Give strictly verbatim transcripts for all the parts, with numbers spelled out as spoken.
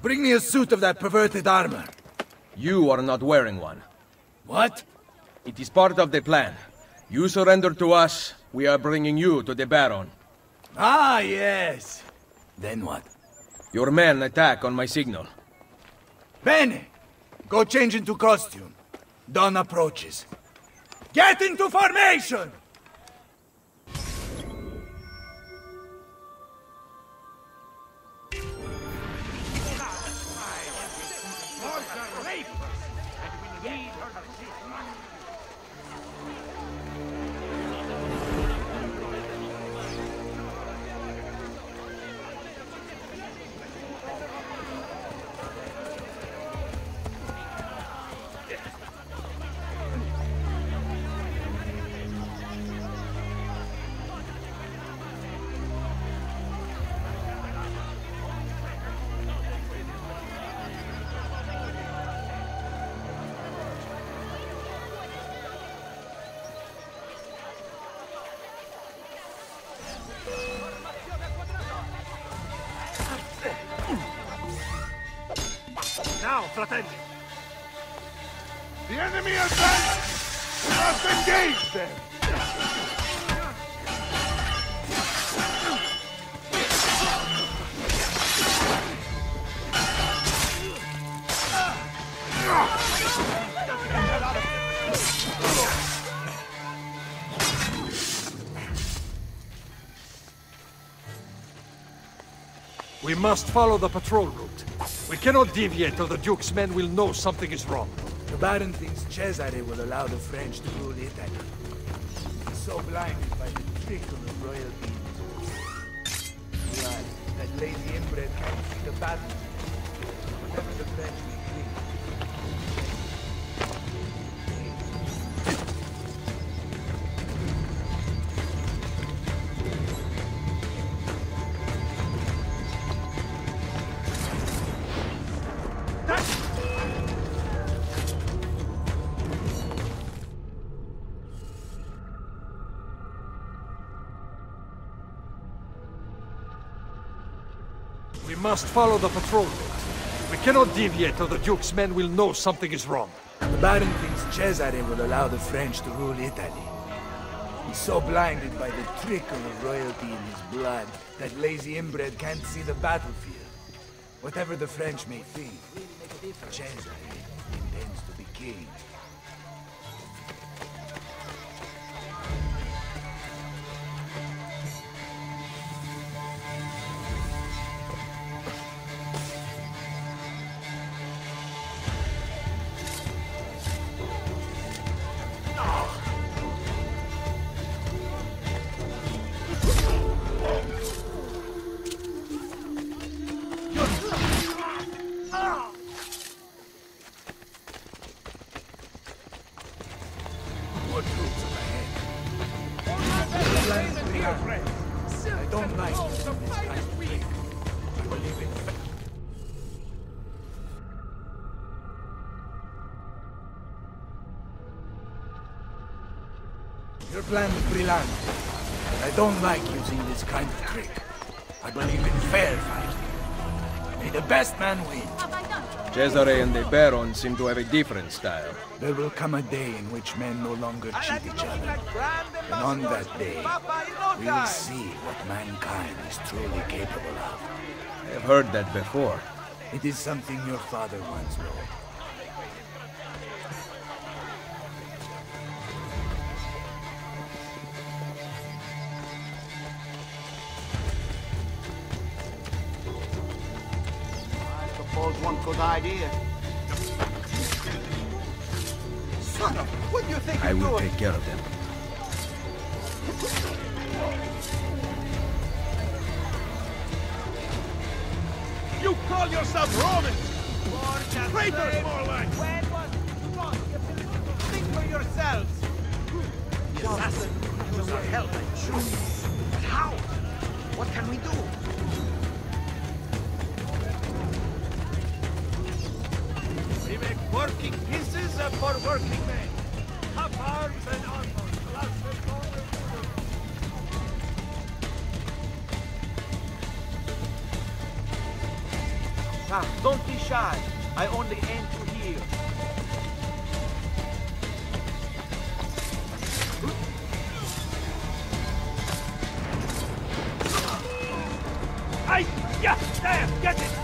Bring me a suit of that perverted armor. You are not wearing one. What? It is part of the plan. You surrender to us, we are bringing you to the Baron. Ah, yes. Then what? Your men attack on my signal. Bene! Go change into costume. Dawn approaches. Get into formation! Now, fratelli! The enemy advance! We must engage them! We must follow the patrol route. We cannot deviate till the Duke's men will know something is wrong. The Baron thinks Cesare will allow the French to rule Italy. He's so blinded by the trickle of royal beams. Blood, that lazy inbred can't see the battle. Whatever the French may think. We must follow the patrol route. We cannot deviate till the Duke's men will know something is wrong. The Baron thinks Cesare will allow the French to rule Italy. He's so blinded by the trickle of royalty in his blood that lazy inbred can't see the battlefield. Whatever the French may think, Cesare intends to be king. I don't like this kind of thing. I believe in faith. Your plan is brilliant, but I don't like using this kind of trick. I believe in fair fighting. May the best man win. Cesare and the Baron seem to have a different style. There will come a day in which men no longer cheat each other. And on that day, we will see what mankind is truly capable of. I've heard that before. It is something your father once wrote. Was one good idea. Son of, what do you think I you're will doing? take care of them. You call yourself Roman? Traitors, more like! Think for yourselves! The assassin use our help, but how? What can we do? We make working pieces for working men. Up arms and armor. Class and forward. Come, don't be shy. I only aim to heal. Hey! Yeah! There! Get it!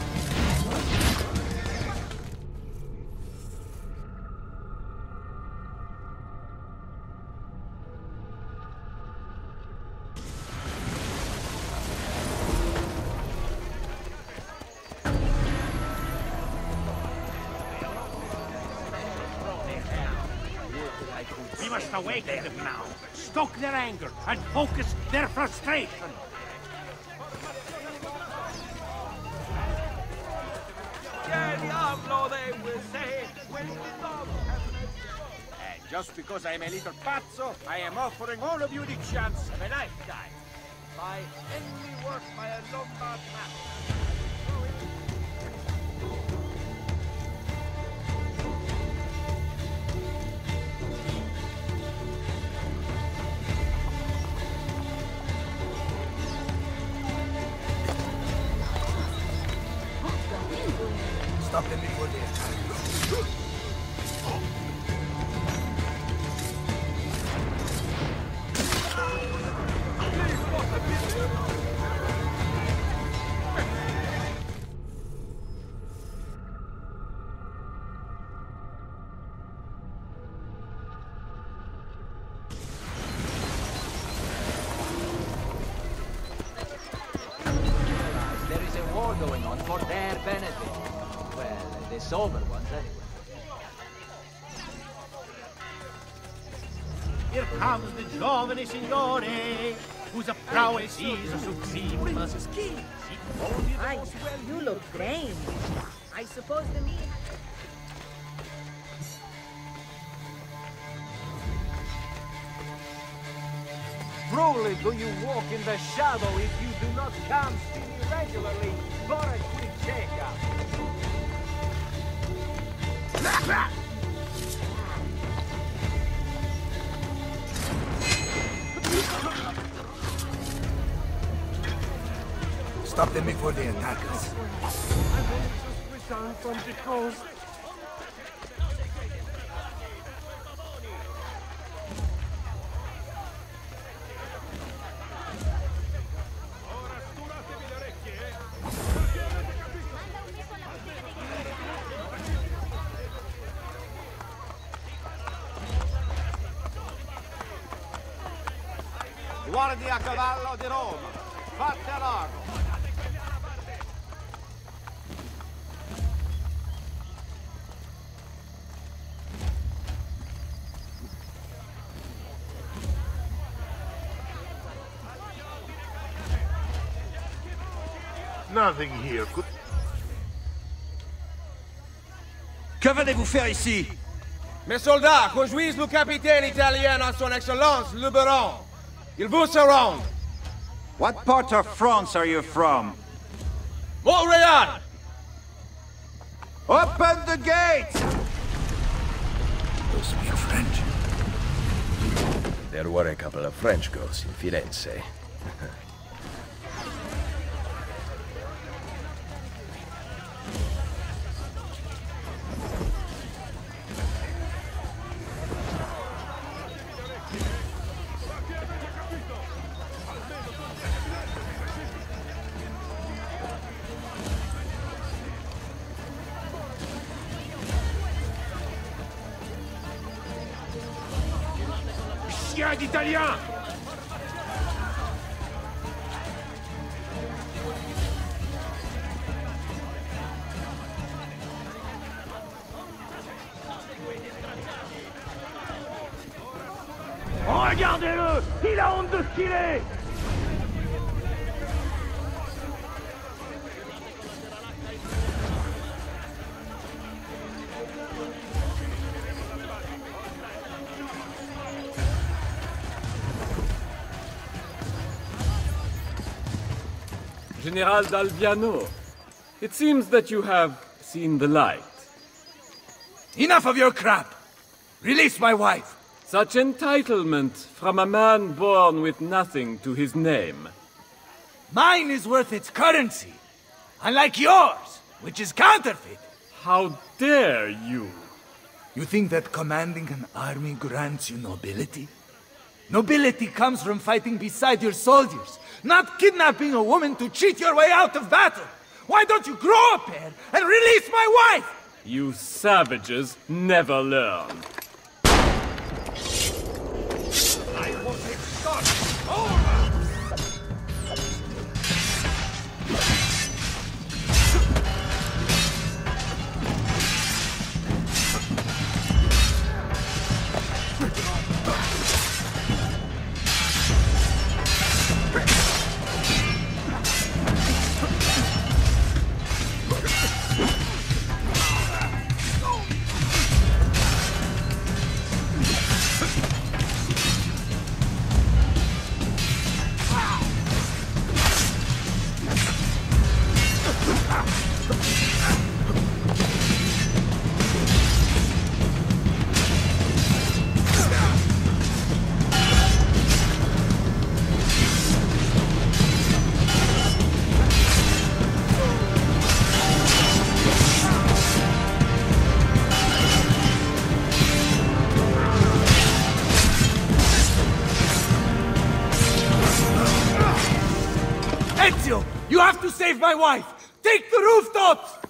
We must awaken them now. Stoke their anger and focus their frustration. Diablo, they will say, when the love has met. And just because I am a little pazzo, I am offering all of you the chance of a lifetime. My enemy work by a Lombard map. Stop them before they attack. There is a war going on for their benefit. Well, the sober ones, anyway. Here comes the giovane signore, whose prowess is supreme. Ay, you look strange. I suppose the mean. Truly do you walk in the shadow if you do not come see me regularly for a quick checkup. Stop them before they attack us. I've only just returned from the coast. Guardia a cavallo di Roma, fate a largo. Nothing here could... Que venez-vous faire ici? Mes soldats, conduisent le capitaine italien à son excellence, le baron. Il vous surround. What part of France are you from? Montreal! Open the gate! Those speak French. There were a couple of French girls in Firenze. Chien d'Italien! Regardez-le! Il a honte de ce qu'il est! General d'Alviano, it seems that you have seen the light. Enough of your crap! Release my wife! Such entitlement from a man born with nothing to his name. Mine is worth its currency, unlike yours! which is counterfeit. How dare you? You think that commanding an army grants you nobility? Nobility comes from fighting beside your soldiers, not kidnapping a woman to cheat your way out of battle. Why don't you grow a pair and release my wife? You savages never learn. I want it done. Over! Ezio, you have to save my wife! Take the rooftops!